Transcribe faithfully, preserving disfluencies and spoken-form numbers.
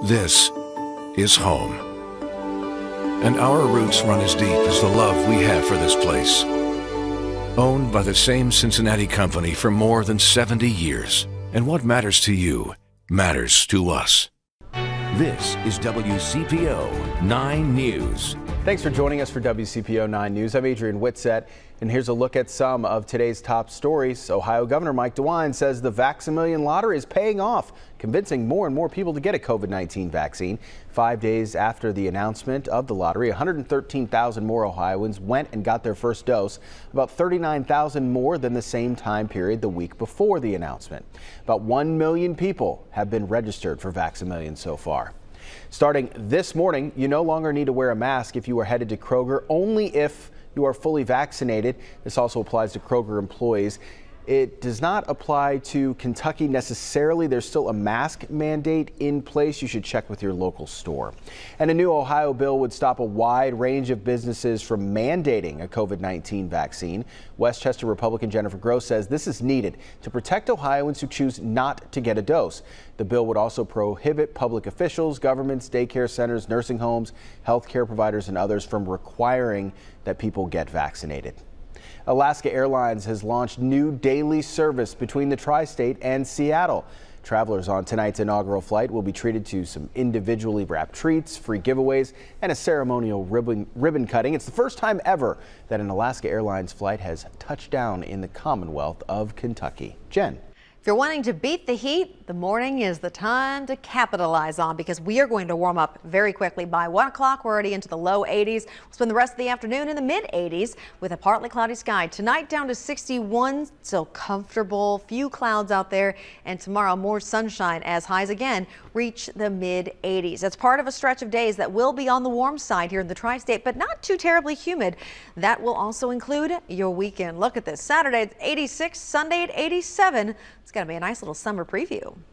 This is home. And our roots run as deep as the love we have for this place. Owned by the same Cincinnati company for more than seventy years. And what matters to you matters to us. This is W C P O nine News. Thanks for joining us for W C P O nine News. I'm Adrian Whitsett, and here's a look at some of today's top stories. Ohio Governor Mike DeWine says the Vax-A-Million lottery is paying off, convincing more and more people to get a COVID nineteen vaccine. Five days after the announcement of the lottery, one hundred thirteen thousand more Ohioans went and got their first dose, about thirty-nine thousand more than the same time period the week before the announcement. About one million people have been registered for Vax-A-Million so far. Starting this morning, you no longer need to wear a mask if you are headed to Kroger, only if you are fully vaccinated. This also applies to Kroger employees. It does not apply to Kentucky necessarily. There's still a mask mandate in place. You should check with your local store. And a new Ohio bill would stop a wide range of businesses from mandating a COVID nineteen vaccine. Westchester Republican Jennifer Gross says this is needed to protect Ohioans who choose not to get a dose. The bill would also prohibit public officials, governments, daycare centers, nursing homes, health care providers, and others from requiring that people get vaccinated. Alaska Airlines has launched new daily service between the tri-state and Seattle. Travelers on tonight's inaugural flight will be treated to some individually wrapped treats, free giveaways, and a ceremonial ribbon, ribbon cutting. It's the first time ever that an Alaska Airlines flight has touched down in the Commonwealth of Kentucky. Jen. If you're wanting to beat the heat, the morning is the time to capitalize on, because we are going to warm up very quickly. By one o'clock, we're already into the low eighties. We'll spend the rest of the afternoon in the mid eighties with a partly cloudy sky. Tonight down to sixty-one, still comfortable, few clouds out there. And tomorrow more sunshine as highs again reach the mid eighties. That's part of a stretch of days that will be on the warm side here in the tri-state, but not too terribly humid. That will also include your weekend. Look at this. Saturday at eighty-six, Sunday at eighty-seven. It's going to be a nice little summer preview.